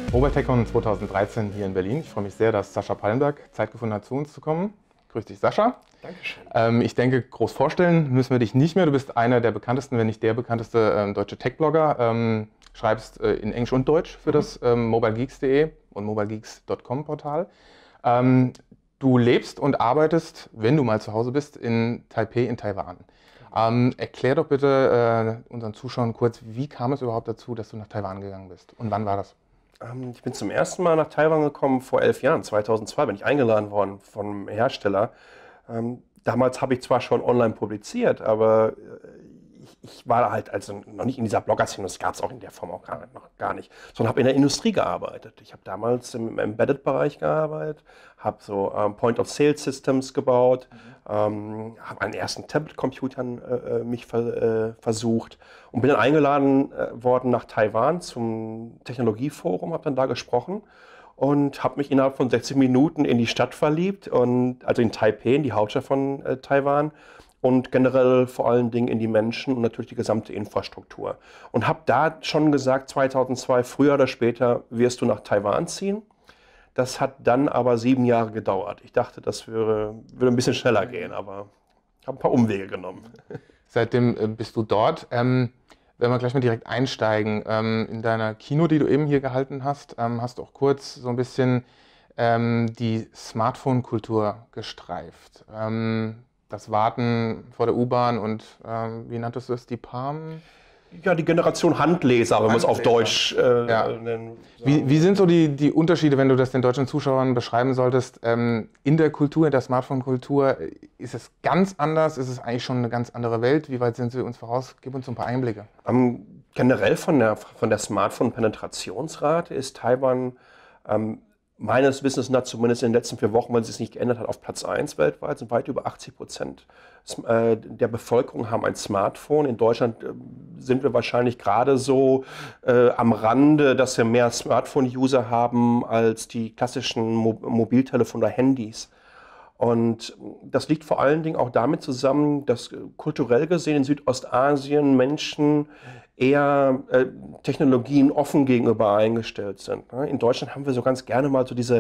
Mobile TechCon 2013 hier in Berlin. Ich freue mich sehr, dass Sascha Pallenberg Zeit gefunden hat, zu uns zu kommen. Grüß dich, Sascha. Dankeschön. Ich denke, groß vorstellen müssen wir dich nicht mehr. Du bist einer der bekanntesten, wenn nicht der bekannteste deutsche Tech-Blogger. Schreibst in Englisch und Deutsch für das mobilegeeks.de und mobilegeeks.com Portal. Du lebst und arbeitest, wenn du mal zu Hause bist, in Taipei in Taiwan. Erklär doch bitte unseren Zuschauern kurz, wie kam es überhaupt dazu, dass du nach Taiwan gegangen bist und wann war das? Ich bin zum ersten Mal nach Taiwan gekommen vor 11 Jahren. 2002 bin ich eingeladen worden vom Hersteller. Damals habe ich zwar schon online publiziert, aber ich war halt also noch nicht in dieser Blogger-Szene, das gab es auch in der Form auch gar nicht, sondern habe in der Industrie gearbeitet. Ich habe damals im Embedded-Bereich gearbeitet, habe so Point-of-Sale-Systems gebaut, habe einen ersten Tablet-Computern mich versucht und bin dann eingeladen worden nach Taiwan zum Technologieforum, habe dann da gesprochen und habe mich innerhalb von 60 Minuten in die Stadt verliebt, also in Taipei, in die Hauptstadt von Taiwan. Und generell vor allen Dingen in die Menschen und natürlich die gesamte Infrastruktur. Und habe da schon gesagt, 2002, früher oder später wirst du nach Taiwan ziehen. Das hat dann aber 7 Jahre gedauert. Ich dachte, das würde ein bisschen schneller gehen, aber ich habe ein paar Umwege genommen. Seitdem bist du dort. Wenn wir gleich mal direkt einsteigen, in deiner Kino, die du eben hier gehalten hast, hast du auch kurz so ein bisschen die Smartphone-Kultur gestreift. Das Warten vor der U-Bahn und wie nanntest du es, die Palm? Ja, die Generation Handleser, wenn man es auf Deutsch nennen. Wie sind so die Unterschiede, wenn du das den deutschen Zuschauern beschreiben solltest, in der Kultur, in der Smartphone-Kultur? Ist es ganz anders? Ist es eigentlich schon eine ganz andere Welt? Wie weit sind sie uns voraus? Gib uns ein paar Einblicke. Generell von der Smartphone-Penetrationsrate ist Taiwan meines Wissens nach, zumindest in den letzten 4 Wochen, wenn es sich nicht geändert hat, auf Platz 1 weltweit, sind weit über 80% der Bevölkerung haben ein Smartphone. In Deutschland sind wir wahrscheinlich gerade so am Rande, dass wir mehr Smartphone-User haben als die klassischen Mobiltelefone oder Handys. Und das liegt vor allen Dingen auch damit zusammen, dass kulturell gesehen in Südostasien Menschen eher Technologien offen gegenüber eingestellt sind. In Deutschland haben wir so ganz gerne mal so diese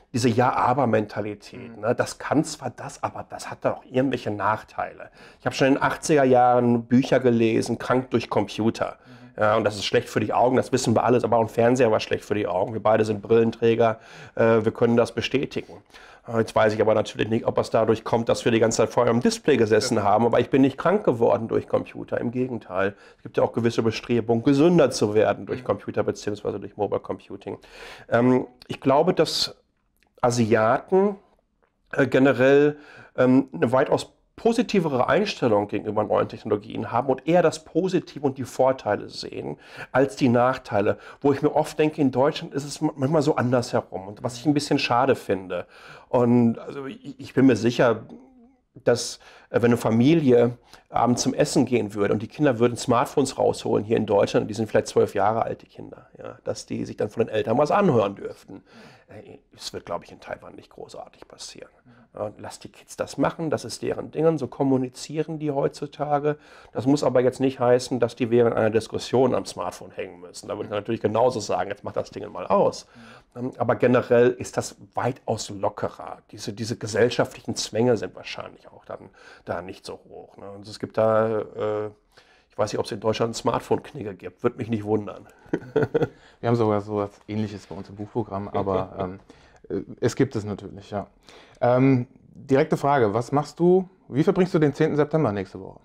Ja-Aber-Mentalität. Das kann zwar das, aber das hat doch irgendwelche Nachteile. Ich habe schon in den 80er Jahren Bücher gelesen, Krank durch Computer. Ja, und das ist schlecht für die Augen, das wissen wir alles, aber auch ein Fernseher war schlecht für die Augen. Wir beide sind Brillenträger, wir können das bestätigen. Jetzt weiß ich aber natürlich nicht, ob es dadurch kommt, dass wir die ganze Zeit vorher am Display gesessen haben, aber ich bin nicht krank geworden durch Computer, im Gegenteil. Es gibt ja auch gewisse Bestrebungen, gesünder zu werden durch Computer bzw. durch Mobile Computing. Ich glaube, dass Asiaten generell eine weitaus positivere Einstellung gegenüber neuen Technologien haben und eher das Positive und die Vorteile sehen als die Nachteile. Wo ich mir oft denke, in Deutschland ist es manchmal so andersherum und was ich ein bisschen schade finde. Und also ich bin mir sicher, dass wenn eine Familie abends zum Essen gehen würde und die Kinder würden Smartphones rausholen hier in Deutschland, die sind vielleicht 12 Jahre alt, die Kinder, ja, dass die sich dann von den Eltern was anhören dürften. Es wird, glaube ich, in Taiwan nicht großartig passieren. Lass die Kids das machen, das ist deren Ding, so kommunizieren die heutzutage. Das muss aber jetzt nicht heißen, dass die während einer Diskussion am Smartphone hängen müssen. Da würde ich natürlich genauso sagen, jetzt mach das Ding mal aus. Aber generell ist das weitaus lockerer. Diese gesellschaftlichen Zwänge sind wahrscheinlich auch dann da nicht so hoch. Und es gibt da, ich weiß nicht, ob es in Deutschland einen Smartphone-Knigge gibt, würde mich nicht wundern. Wir haben sogar so etwas Ähnliches bei uns im Buchprogramm, aber es gibt es natürlich, ja. Direkte Frage, wie verbringst du den 10. September nächste Woche?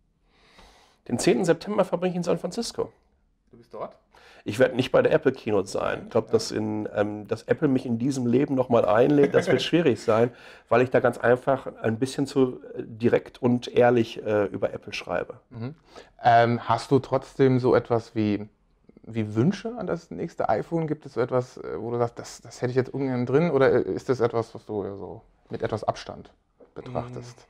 Den 10. September verbringe ich in San Francisco. Du bist dort? Ich werde nicht bei der Apple Keynote sein. Ich glaube, dass Apple mich in diesem Leben nochmal einlädt, das wird schwierig sein, weil ich da ganz einfach ein bisschen zu direkt und ehrlich über Apple schreibe. Hast du trotzdem so etwas wie Wünsche an das nächste iPhone? Gibt es so etwas, wo du sagst, das hätte ich jetzt ungern drin? Oder ist das etwas, was du so mit etwas Abstand betrachtest?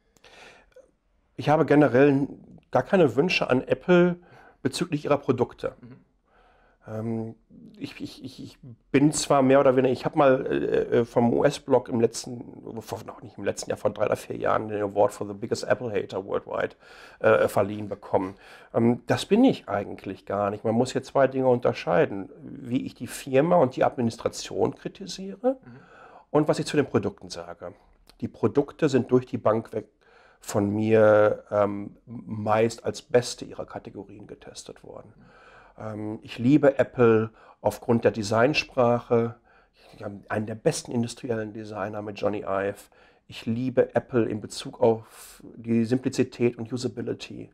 Ich habe generell gar keine Wünsche an Apple bezüglich ihrer Produkte. Ich bin zwar mehr oder weniger, ich habe mal vom US-Blog nicht im letzten Jahr, vor 3 oder 4 Jahren, den Award for the Biggest Apple Hater Worldwide verliehen bekommen. Das bin ich eigentlich gar nicht. Man muss hier 2 Dinge unterscheiden, wie ich die Firma und die Administration kritisiere und was ich zu den Produkten sage. Die Produkte sind durch die Bank weg von mir meist als beste ihrer Kategorien getestet worden. Ich liebe Apple aufgrund der Designsprache. Ich habe einen der besten industriellen Designer mit Johnny Ive. Ich liebe Apple in Bezug auf die Simplizität und Usability.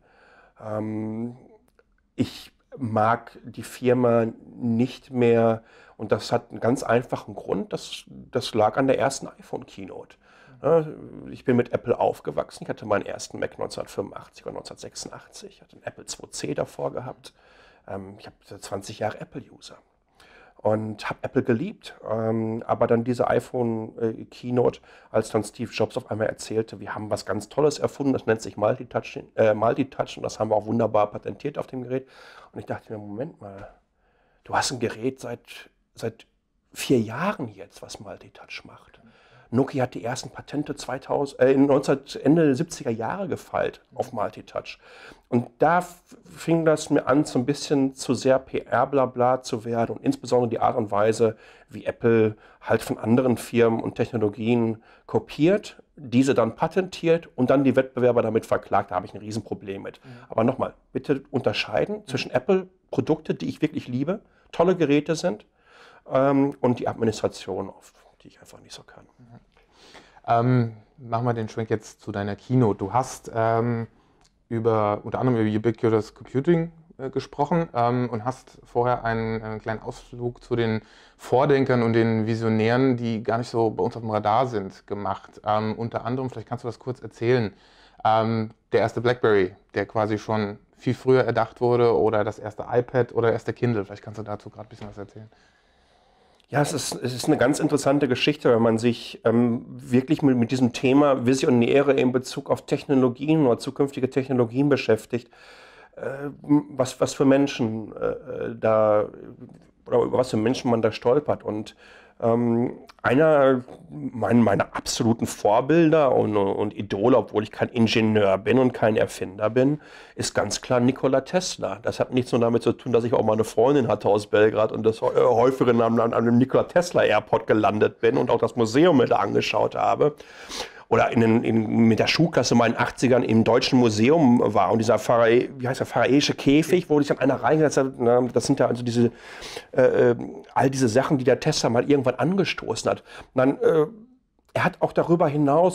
Ich mag die Firma nicht mehr und das hat einen ganz einfachen Grund. Das lag an der ersten iPhone-Keynote. Ich bin mit Apple aufgewachsen. Ich hatte meinen ersten Mac 1985 oder 1986. Ich hatte einen Apple IIc davor gehabt. Ich habe 20 Jahre Apple-User und habe Apple geliebt. Aber dann diese iPhone-Keynote, als dann Steve Jobs auf einmal erzählte, wir haben was ganz Tolles erfunden, das nennt sich Multitouch und das haben wir auch wunderbar patentiert auf dem Gerät. Und ich dachte mir, Moment mal, du hast ein Gerät seit 4 Jahren jetzt, was Multitouch macht. Nokia hat die ersten Patente Ende der 70er Jahre gefeilt auf Multitouch. Und da fing das mir an, so ein bisschen zu sehr PR-Blabla zu werden und insbesondere die Art und Weise, wie Apple halt von anderen Firmen und Technologien kopiert, diese dann patentiert und dann die Wettbewerber damit verklagt. Da habe ich ein Riesenproblem mit. Aber nochmal, bitte unterscheiden zwischen Apple-Produkte, die ich wirklich liebe, tolle Geräte sind, und die Administration, die ich einfach nicht so kann. Machen wir den Schwenk jetzt zu deiner Keynote. Du hast unter anderem über Ubiquitous Computing gesprochen und hast vorher einen kleinen Ausflug zu den Vordenkern und den Visionären, die gar nicht so bei uns auf dem Radar sind, gemacht. Unter anderem, vielleicht kannst du das kurz erzählen, der erste BlackBerry, der quasi schon viel früher erdacht wurde, oder das erste iPad oder erste Kindle. Vielleicht kannst du dazu gerade ein bisschen was erzählen. Ja, es ist eine ganz interessante Geschichte, wenn man sich wirklich mit diesem Thema Visionäre in Bezug auf Technologien oder zukünftige Technologien beschäftigt. Was für Menschen oder über was für Menschen man da stolpert. Und einer meiner absoluten Vorbilder und Idole, obwohl ich kein Ingenieur bin und kein Erfinder bin, ist ganz klar Nikola Tesla. Das hat nichts nur damit zu tun, dass ich auch mal eine Freundin hatte aus Belgrad und das häufiger an einem Nikola Tesla Airport gelandet bin und auch das Museum mit angeschaut habe. Oder mit der Schulklasse mal in den 80ern im Deutschen Museum war und dieser pharaäische Käfig, wo sich dann einer reingesetzt hat. Das sind ja also all diese Sachen, die der Tesla mal irgendwann angestoßen hat. Und dann, er hat auch darüber hinaus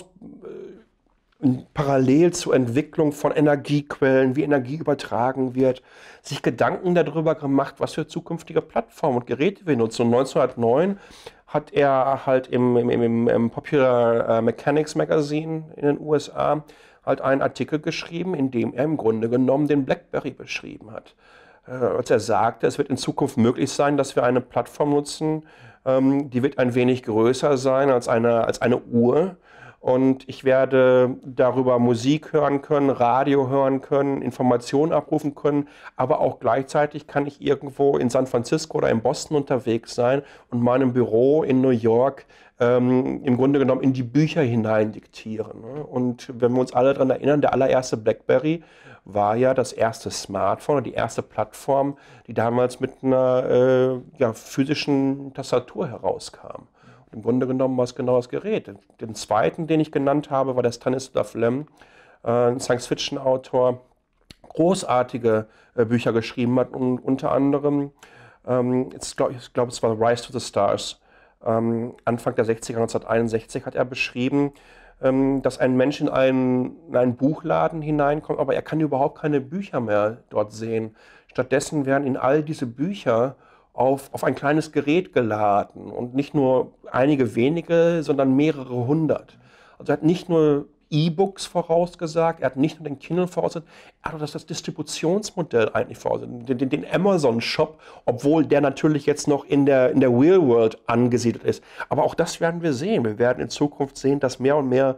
parallel zur Entwicklung von Energiequellen, wie Energie übertragen wird, sich Gedanken darüber gemacht, was für zukünftige Plattformen und Geräte wir nutzen. Und 1909 hat er halt im Popular Mechanics Magazine in den USA halt einen Artikel geschrieben, in dem er im Grunde genommen den BlackBerry beschrieben hat. Als er sagte, es wird in Zukunft möglich sein, dass wir eine Plattform nutzen, die wird ein wenig größer sein als eine Uhr. Und ich werde darüber Musik hören können, Radio hören können, Informationen abrufen können, aber auch gleichzeitig kann ich irgendwo in San Francisco oder in Boston unterwegs sein und meinem Büro in New York im Grunde genommen in die Bücher hinein diktieren. Und wenn wir uns alle daran erinnern, der allererste BlackBerry war ja das erste Smartphone oder die erste Plattform, die damals mit einer physischen Tastatur herauskam. Im Grunde genommen war es genau das Gerät. Den zweiten, den ich genannt habe, war der Stanislav Lem, ein Science-Fiction-Autor, großartige Bücher geschrieben hat und unter anderem, ich glaube, es war Rise to the Stars, Anfang der 60er, 1961 hat er beschrieben, dass ein Mensch in einen Buchladen hineinkommt, aber er kann überhaupt keine Bücher mehr dort sehen. Stattdessen werden in all diese Bücher auf ein kleines Gerät geladen und nicht nur einige wenige, sondern mehrere hundert. Also er hat nicht nur E-Books vorausgesagt, er hat nicht nur den Kindle vorausgesagt, er hat auch das Distributionsmodell eigentlich vorausgesagt, den Amazon-Shop, obwohl der natürlich jetzt noch in der Real World angesiedelt ist. Aber auch das werden wir sehen. Wir werden in Zukunft sehen, dass mehr und mehr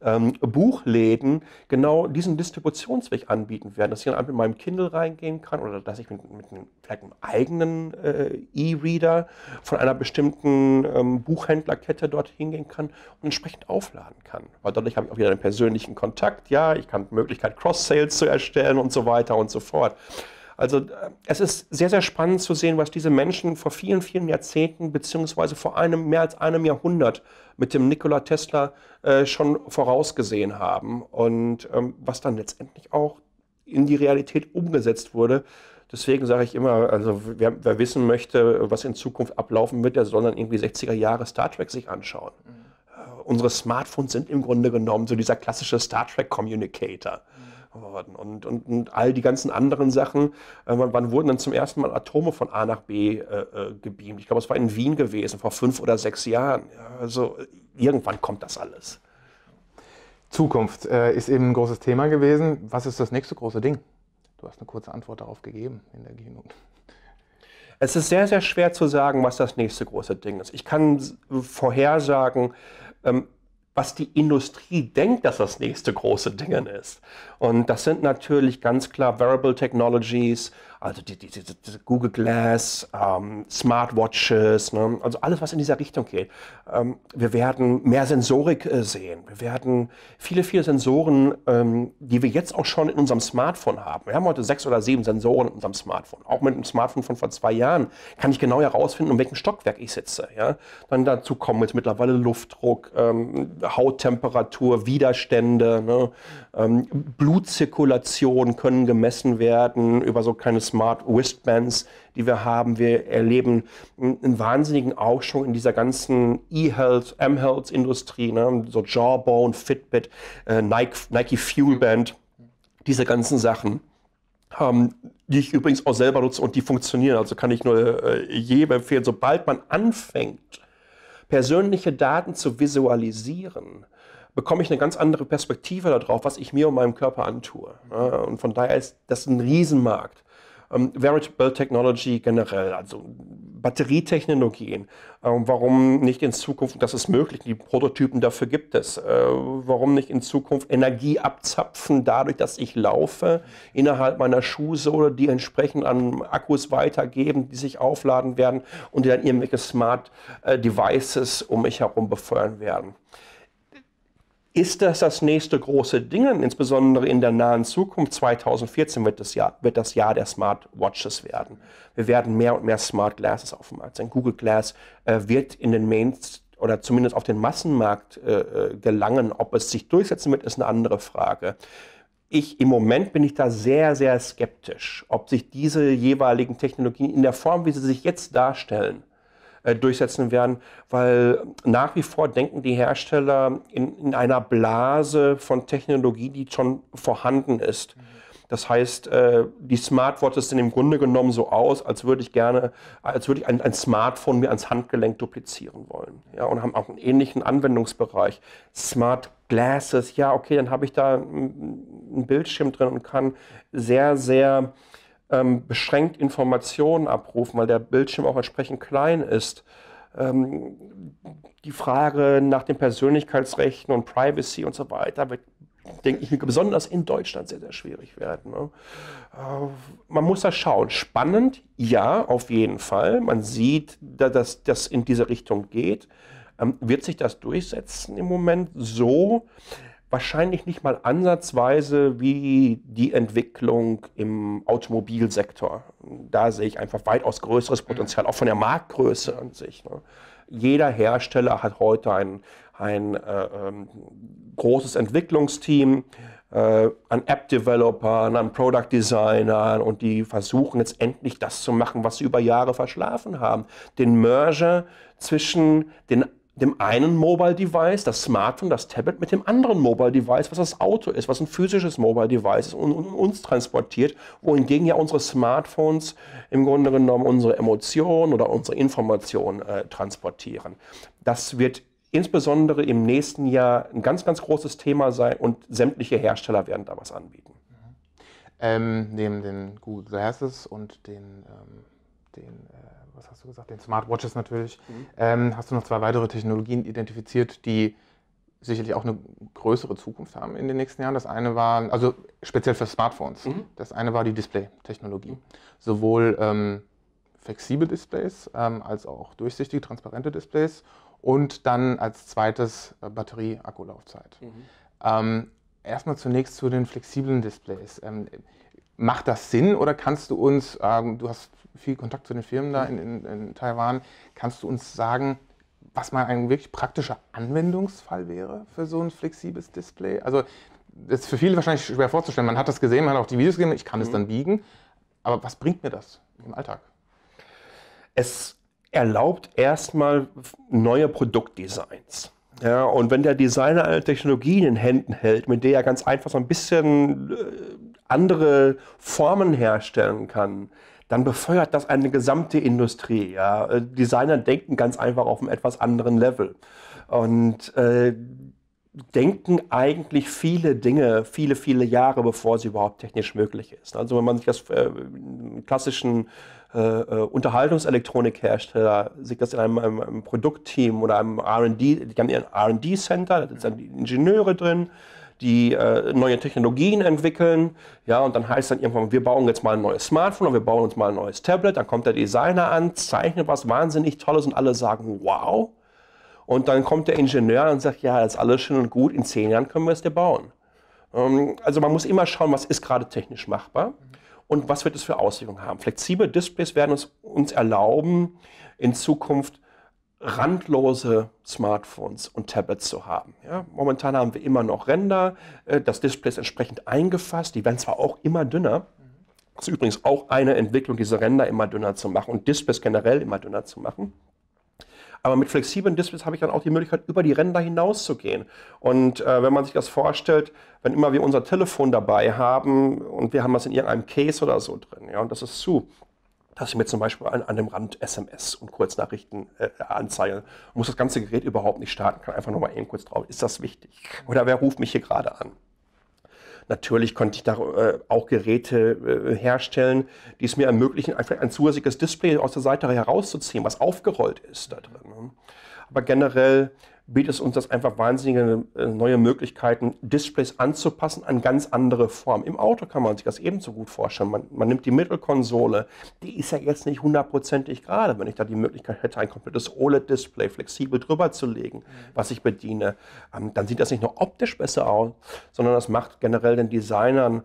Buchläden genau diesen Distributionsweg anbieten werden, dass ich dann einfach mit meinem Kindle reingehen kann oder dass ich vielleicht einem eigenen E-Reader von einer bestimmten Buchhändlerkette dort hingehen kann und entsprechend aufladen kann. Weil dadurch habe ich auch wieder einen persönlichen Kontakt, ja, ich habe die Möglichkeit, Cross-Sales zu erstellen und so weiter und so fort. Also es ist sehr, sehr spannend zu sehen, was diese Menschen vor vielen, vielen Jahrzehnten beziehungsweise vor mehr als einem Jahrhundert mit dem Nikola Tesla schon vorausgesehen haben und was dann letztendlich auch in die Realität umgesetzt wurde. Deswegen sage ich immer, also wer wissen möchte, was in Zukunft ablaufen wird, der soll dann irgendwie 60er Jahre Star Trek sich anschauen. Unsere Smartphones sind im Grunde genommen so dieser klassische Star Trek Communicator. Und all die ganzen anderen Sachen, wann wurden dann zum ersten Mal Atome von A nach B gebeamt? Ich glaube, es war in Wien gewesen, vor 5 oder 6 Jahren. Ja, also irgendwann kommt das alles. Zukunft ist eben ein großes Thema gewesen. Was ist das nächste große Ding? Du hast eine kurze Antwort darauf gegeben in der Keynote. Es ist sehr, sehr schwer zu sagen, was das nächste große Ding ist. Ich kann vorhersagen, was die Industrie denkt, dass das nächste große Ding ist. Und das sind natürlich ganz klar Wearable Technologies, also diese Google Glass, Smartwatches, ne? Also alles, was in dieser Richtung geht. Wir werden mehr Sensorik sehen. Wir werden viele, viele Sensoren, die wir jetzt auch schon in unserem Smartphone haben. Wir haben heute 6 oder 7 Sensoren in unserem Smartphone. Auch mit einem Smartphone von vor 2 Jahren kann ich genau herausfinden, in welchem Stockwerk ich sitze. Ja? Dann dazu kommen jetzt mittlerweile Luftdruck, Hauttemperatur, Widerstände, ne? Blutzirkulation können gemessen werden über so kleine Smart Wristbands, die wir haben. Wir erleben einen wahnsinnigen Aufschwung in dieser ganzen E-Health, M-Health-Industrie, ne? So Jawbone, Fitbit, Nike Fuel Band, diese ganzen Sachen. Die ich übrigens auch selber nutze und die funktionieren. Also kann ich nur jedem empfehlen, sobald man anfängt, persönliche Daten zu visualisieren, bekomme ich eine ganz andere Perspektive darauf, was ich mir und meinem Körper antue. Und von daher ist das ein Riesenmarkt. Wearable Technology generell, also Batterietechnologien. Warum nicht in Zukunft, das ist möglich, die Prototypen dafür gibt es. Warum nicht in Zukunft Energie abzapfen, dadurch, dass ich laufe, innerhalb meiner Schuhsohle, die entsprechend an Akkus weitergeben, die sich aufladen werden und die dann irgendwelche Smart Devices um mich herum befeuern werden. Ist das nächste große Ding, insbesondere in der nahen Zukunft? 2014 wird das Jahr der Smartwatches werden. Wir werden mehr und mehr Smart Glasses auf dem Markt sein. Google Glass wird in den oder zumindest auf den Massenmarkt gelangen. Ob es sich durchsetzen wird, ist eine andere Frage. Im Moment bin ich da sehr, sehr skeptisch, ob sich diese jeweiligen Technologien in der Form, wie sie sich jetzt darstellen, durchsetzen werden, weil nach wie vor denken die Hersteller in einer Blase von Technologie, die schon vorhanden ist. Das heißt, die Smartwatches sehen im Grunde genommen so aus, als würde ich ein Smartphone mir ans Handgelenk duplizieren wollen. Ja, und haben auch einen ähnlichen Anwendungsbereich. Smart Glasses, ja, okay, dann habe ich da einen Bildschirm drin und kann sehr, sehr beschränkt Informationen abrufen, weil der Bildschirm auch entsprechend klein ist. Die Frage nach den Persönlichkeitsrechten und Privacy und so weiter wird, denke ich, besonders in Deutschland sehr, sehr schwierig werden. Ne? Man muss da schauen. Spannend, ja, auf jeden Fall. Man sieht, dass das in diese Richtung geht. Wird sich das durchsetzen im Moment so? Wahrscheinlich nicht mal ansatzweise wie die Entwicklung im Automobilsektor. Da sehe ich einfach weitaus größeres Potenzial, auch von der Marktgröße an sich. Ne? Jeder Hersteller hat heute ein großes Entwicklungsteam an App-Developern, an Product-Designern und die versuchen jetzt endlich das zu machen, was sie über Jahre verschlafen haben. Den Merger zwischen dem einen Mobile-Device, das Smartphone, das Tablet, mit dem anderen Mobile-Device, was das Auto ist, was ein physisches Mobile-Device ist und uns transportiert, wohingegen ja unsere Smartphones im Grunde genommen unsere Emotionen oder unsere Informationen transportieren. Das wird insbesondere im nächsten Jahr ein ganz, ganz großes Thema sein und sämtliche Hersteller werden da was anbieten. Neben den Google Glasses und was hast du gesagt, den Smartwatches natürlich, hast du noch 2 weitere Technologien identifiziert, die sicherlich auch eine größere Zukunft haben in den nächsten Jahren. Das eine war, also speziell für Smartphones, das eine war die Display-Technologie. Sowohl flexible Displays als auch durchsichtige, transparente Displays und dann als zweites Batterie-Akkulaufzeit. Erstmal zunächst zu den flexiblen Displays. Macht das Sinn oder kannst du uns, du hast viel Kontakt zu den Firmen da in Taiwan, kannst du uns sagen, was mal ein wirklich praktischer Anwendungsfall wäre für so ein flexibles Display? Also das ist für viele wahrscheinlich schwer vorzustellen. Man hat das gesehen, man hat auch die Videos gesehen, ich kann es dann biegen. Aber was bringt mir das im Alltag? Es erlaubt erstmal neue Produktdesigns. Ja, und wenn der Designer eine Technologie in den Händen hält, mit der er ganz einfach so ein bisschen andere Formen herstellen kann, dann befeuert das eine gesamte Industrie. Ja. Designer denken ganz einfach auf einem etwas anderen Level und denken eigentlich viele Dinge, viele Jahre, bevor sie überhaupt technisch möglich ist. Also wenn man sich das klassischen Unterhaltungselektronikhersteller, sich das in einem Produktteam oder einem R&D, die haben ein R&D-Center, da sind Ingenieure drin, die neue Technologien entwickeln, ja, und dann heißt dann irgendwann, wir bauen jetzt mal ein neues Smartphone oder wir bauen uns mal ein neues Tablet, dann kommt der Designer an, zeichnet was wahnsinnig Tolles und alle sagen, wow. Und dann kommt der Ingenieur und sagt, ja, das ist alles schön und gut, in 10 Jahren können wir es dir bauen. Also man muss immer schauen, was ist gerade technisch machbar und was wird es für Auswirkungen haben. Flexible Displays werden uns erlauben, in Zukunft randlose Smartphones und Tablets zu haben. Ja, momentan haben wir immer noch Ränder, das Display ist entsprechend eingefasst, die werden zwar auch immer dünner, das ist übrigens auch eine Entwicklung, diese Ränder immer dünner zu machen und Displays generell immer dünner zu machen. Aber mit flexiblen Displays habe ich dann auch die Möglichkeit, über die Ränder hinaus zu gehen. Und wenn man sich das vorstellt, wenn immer wir unser Telefon dabei haben und wir haben das in irgendeinem Case oder so drin, ja, und das ist zu, dass ich mir zum Beispiel an dem Rand SMS und Kurznachrichten anzeige, muss das ganze Gerät überhaupt nicht starten, kann einfach nur mal eben kurz drauf, ist das wichtig? Oder wer ruft mich hier gerade an? Natürlich konnte ich da auch Geräte herstellen, die es mir ermöglichen, einfach ein zusätzliches Display aus der Seite herauszuziehen, was aufgerollt ist da drin. Aber generell bietet es uns das einfach wahnsinnige neue Möglichkeiten, Displays anzupassen an ganz andere Formen. Im Auto kann man sich das ebenso gut vorstellen. Man nimmt die Mittelkonsole, die ist ja jetzt nicht hundertprozentig gerade. Wenn ich da die Möglichkeit hätte, ein komplettes OLED-Display flexibel drüber zu legen, was ich bediene, dann sieht das nicht nur optisch besser aus, sondern das macht generell den Designern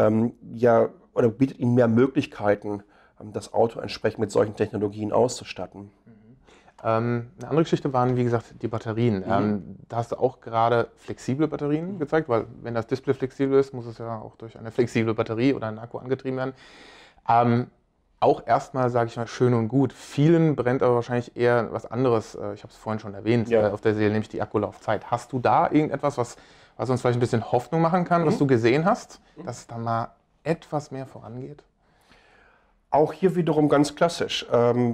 oder bietet ihnen mehr Möglichkeiten, das Auto entsprechend mit solchen Technologien auszustatten. Eine andere Geschichte waren, wie gesagt, die Batterien. Da hast du auch gerade flexible Batterien gezeigt, weil wenn das Display flexibel ist, muss es ja auch durch eine flexible Batterie oder einen Akku angetrieben werden. Auch erstmal, sage ich mal, schön und gut. Vielen brennt aber wahrscheinlich eher was anderes, ich habe es vorhin schon erwähnt, auf der Seele, nämlich die Akkulaufzeit. Hast du da irgendetwas, was uns vielleicht ein bisschen Hoffnung machen kann, was du gesehen hast, dass es dann mal etwas mehr vorangeht? Auch hier wiederum ganz klassisch.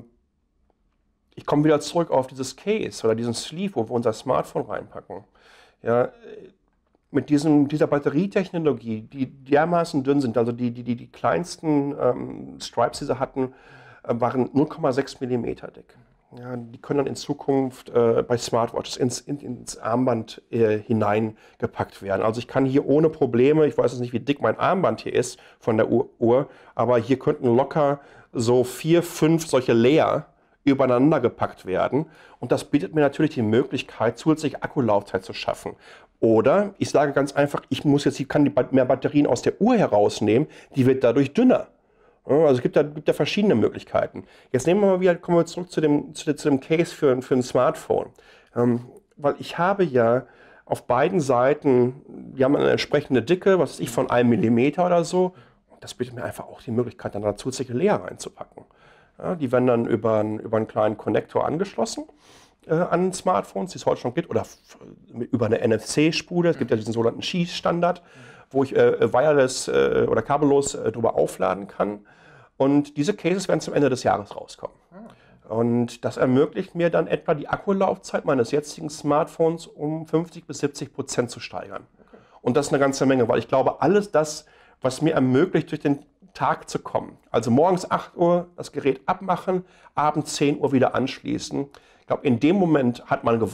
Ich komme wieder zurück auf dieses Case oder diesen Sleeve, wo wir unser Smartphone reinpacken. Ja, mit dieser Batterietechnologie, die dermaßen dünn sind, also die kleinsten Stripes, die sie hatten, waren 0,6 mm dick. Ja, die können dann in Zukunft bei Smartwatches ins Armband hineingepackt werden. Also ich kann hier ohne Probleme, ich weiß jetzt nicht, wie dick mein Armband hier ist von der Uhr, aber hier könnten locker so 4, 5 solche Layer übereinander gepackt werden. Und das bietet mir natürlich die Möglichkeit, zusätzliche Akkulaufzeit zu schaffen. Oder ich sage ganz einfach, ich kann mehr Batterien aus der Uhr herausnehmen, die wird dadurch dünner. Also es gibt da verschiedene Möglichkeiten. Jetzt kommen wir zurück zu dem Case für ein Smartphone. Weil ich habe ja auf beiden Seiten, die haben eine entsprechende Dicke, was weiß ich, von 1 mm oder so. Und das bietet mir einfach auch die Möglichkeit, dann da zusätzliche Layer reinzupacken. Ja, die werden dann über einen kleinen Konnektor angeschlossen an Smartphones, die es heute schon gibt, oder über eine NFC-Spule. Es gibt ja diesen sogenannten Qi-Standard, wo ich wireless oder kabellos drüber aufladen kann. Und diese Cases werden zum Ende des Jahres rauskommen. Und das ermöglicht mir dann etwa die Akkulaufzeit meines jetzigen Smartphones um 50-70% zu steigern. Okay. Und das ist eine ganze Menge, weil ich glaube, alles das, was mir ermöglicht, durch den Tag zu kommen. Also morgens 8 Uhr das Gerät abmachen, abends 10 Uhr wieder anschließen. Ich glaube, in dem Moment hat man gewonnen.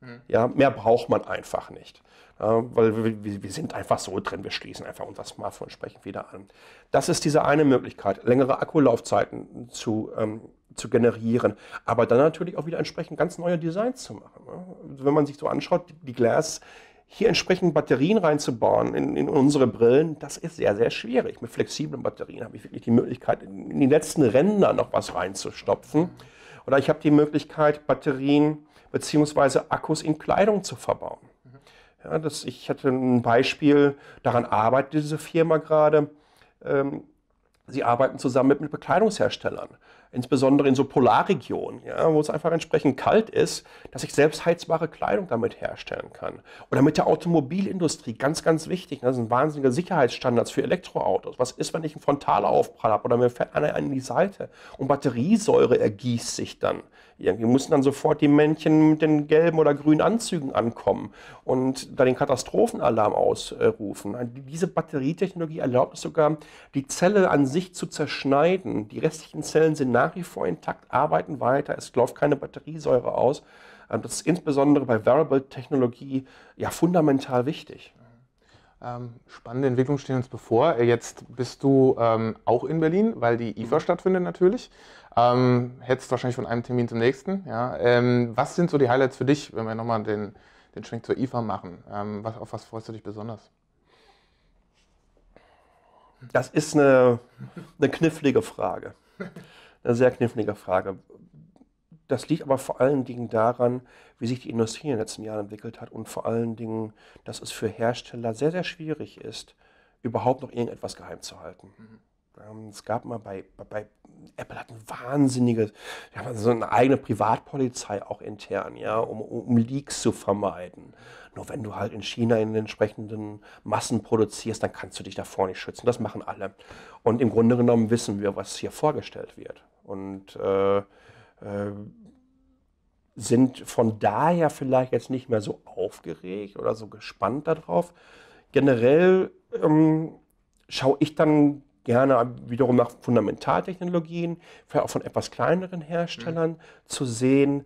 Ja, mehr braucht man einfach nicht. Weil wir sind einfach so drin, wir schließen einfach unser Smartphone entsprechend wieder an. Das ist diese eine Möglichkeit, längere Akkulaufzeiten zu generieren, aber dann natürlich auch wieder entsprechend ganz neue Designs zu machen. Also wenn man sich so anschaut, die Glass, hier entsprechend Batterien reinzubauen in unsere Brillen, das ist sehr, sehr schwierig. Mit flexiblen Batterien habe ich wirklich die Möglichkeit, in die letzten Ränder noch was reinzustopfen. Oder ich habe die Möglichkeit, Batterien bzw. Akkus in Kleidung zu verbauen. Ja, ich hatte ein Beispiel, daran arbeitet diese Firma gerade. Sie arbeiten zusammen mit Bekleidungsherstellern, insbesondere in so Polarregionen, ja, wo es einfach entsprechend kalt ist, dass ich selbst heizbare Kleidung damit herstellen kann. Oder mit der Automobilindustrie, ganz, ganz wichtig, das sind wahnsinnige Sicherheitsstandards für Elektroautos. Was ist, wenn ich einen Frontalaufprall habe oder mir fährt einer an die Seite und Batteriesäure ergießt sich dann? Irgendwie müssen dann sofort die Männchen mit den gelben oder grünen Anzügen ankommen und da den Katastrophenalarm ausrufen. Diese Batterietechnologie erlaubt es sogar, die Zelle an sich zu zerschneiden. Die restlichen Zellen sind nach wie vor intakt, arbeiten weiter, es läuft keine Batteriesäure aus. Das ist insbesondere bei Wearable-Technologie ja fundamental wichtig. Spannende Entwicklungen stehen uns bevor. Jetzt bist du auch in Berlin, weil die IFA stattfindet natürlich. Hättest wahrscheinlich von einem Termin zum nächsten. Ja. Was sind so die Highlights für dich, wenn wir nochmal den Schwenk zur IFA machen? Auf was freust du dich besonders? Das ist eine knifflige Frage. Eine sehr knifflige Frage. Das liegt aber vor allen Dingen daran, wie sich die Industrie in den letzten Jahren entwickelt hat und vor allen Dingen, dass es für Hersteller sehr, sehr schwierig ist, überhaupt noch irgendetwas geheim zu halten. Es gab mal bei Apple hat so eine eigene Privatpolizei auch intern, ja, um Leaks zu vermeiden. Nur wenn du halt in China in den entsprechenden Massen produzierst, dann kannst du dich davor nicht schützen. Das machen alle. Und im Grunde genommen wissen wir, was hier vorgestellt wird. Und sind von daher vielleicht jetzt nicht mehr so aufgeregt oder so gespannt darauf. Generell schaue ich dann gerne wiederum nach Fundamentaltechnologien, vielleicht auch von etwas kleineren Herstellern, zu sehen,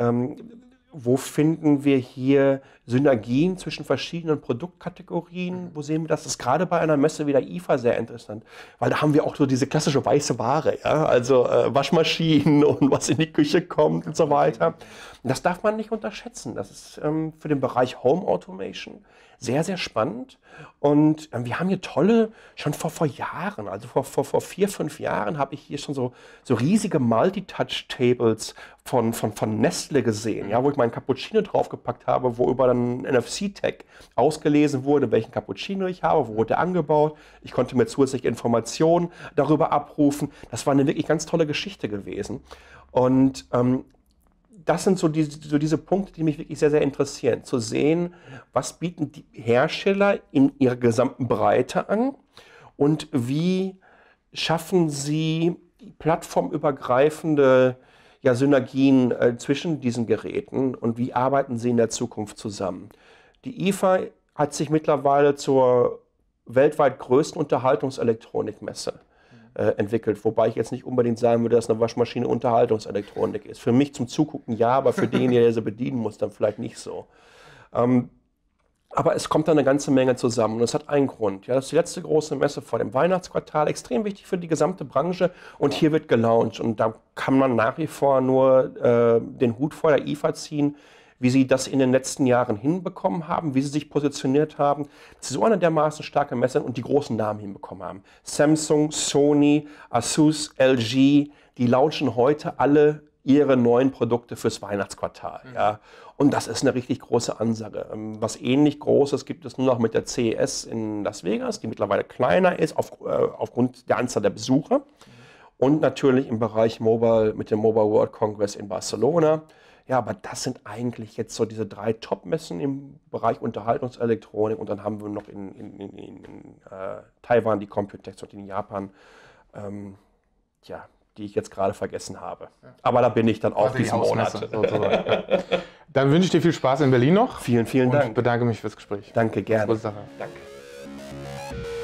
wo finden wir hier Synergien zwischen verschiedenen Produktkategorien? Wo sehen wir das? Das ist gerade bei einer Messe wie der IFA sehr interessant, weil da haben wir auch so diese klassische weiße Ware, ja? Also Waschmaschinen und was in die Küche kommt und so weiter. Und das darf man nicht unterschätzen. Das ist für den Bereich Home Automation sehr, sehr spannend. Und wir haben hier tolle, schon vor Jahren, also vor 4, 5 Jahren habe ich hier schon so riesige Multitouch-Tables von Nestle gesehen, ja, wo ich meinen Cappuccino draufgepackt habe, wo über dann NFC-Tag ausgelesen wurde, welchen Cappuccino ich habe, wo wurde er angebaut. Ich konnte mir zusätzliche Informationen darüber abrufen. Das war eine wirklich ganz tolle Geschichte gewesen. Und das sind so diese Punkte, die mich wirklich sehr, sehr interessieren. Zu sehen, was bieten die Hersteller in ihrer gesamten Breite an und wie schaffen sie plattformübergreifende Synergien zwischen diesen Geräten und wie arbeiten sie in der Zukunft zusammen. Die IFA hat sich mittlerweile zur weltweit größten Unterhaltungselektronikmesse entwickelt, wobei ich jetzt nicht unbedingt sagen würde, dass eine Waschmaschine Unterhaltungselektronik ist. Für mich zum Zugucken ja, aber für denjenigen, der sie bedienen muss, dann vielleicht nicht so. Aber es kommt da eine ganze Menge zusammen und es hat einen Grund. Ja, das ist die letzte große Messe vor dem Weihnachtsquartal, extrem wichtig für die gesamte Branche und hier wird gelauncht und da kann man nach wie vor nur den Hut vor der IFA ziehen, wie sie das in den letzten Jahren hinbekommen haben, wie sie sich positioniert haben. Das ist so eine dermaßen starke Messe und die großen Namen hinbekommen haben. Samsung, Sony, Asus, LG, die launchen heute alle ihre neuen Produkte fürs Weihnachtsquartal. Ja. Und das ist eine richtig große Ansage. Was ähnlich Großes gibt es nur noch mit der CES in Las Vegas, die mittlerweile kleiner ist aufgrund der Anzahl der Besucher. Und natürlich im Bereich Mobile mit dem Mobile World Congress in Barcelona. Ja, aber das sind eigentlich jetzt so diese 3 Top-Messen im Bereich Unterhaltungselektronik und dann haben wir noch in Taiwan die Computex und in Japan, die ich jetzt gerade vergessen habe. Aber da bin ich dann auch diesen Monat. Dann wünsche ich dir viel Spaß in Berlin noch. Vielen, vielen Dank. Ich bedanke mich fürs Gespräch. Danke, gerne. Gute Sache. Danke.